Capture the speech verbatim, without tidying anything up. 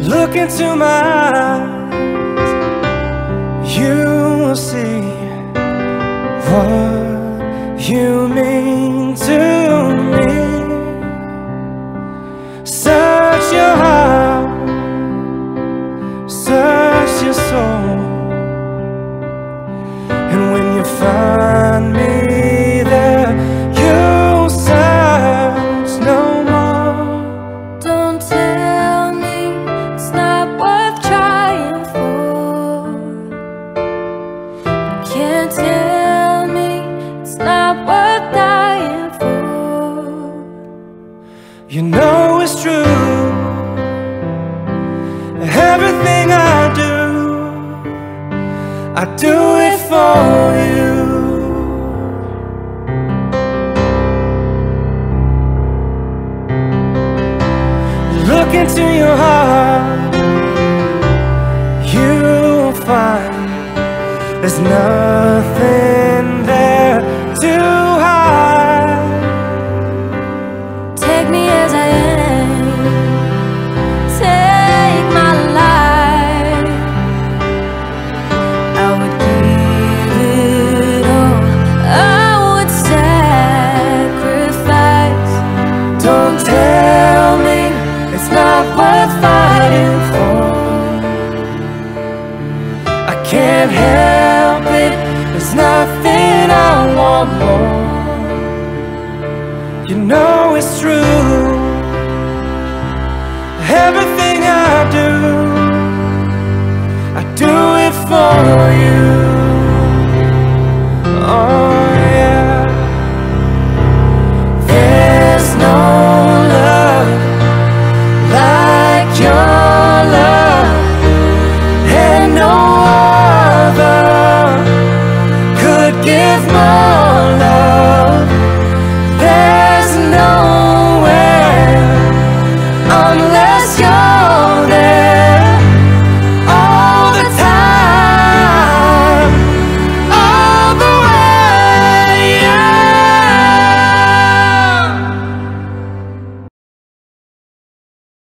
Look into my eyes, you will see what you mean to me. Search your heart, search your soul, and when you find me there, you'll search no more. Don't tell me it's not worth trying for. You can't tell me it's not worth dying for. You know it's true, everything I do, I do it for you. Look into your heart, you'll find there's nothing there to hide. Take me as I am, take my life. I would give it all, I would sacrifice. Don't tell me it's not worth fighting for. I can't help it, there's nothing I want more. You know it's true, everything I do, I do it for you. Oh yeah. There's no love like your love, and no other could give more love. There's nowhere unless you're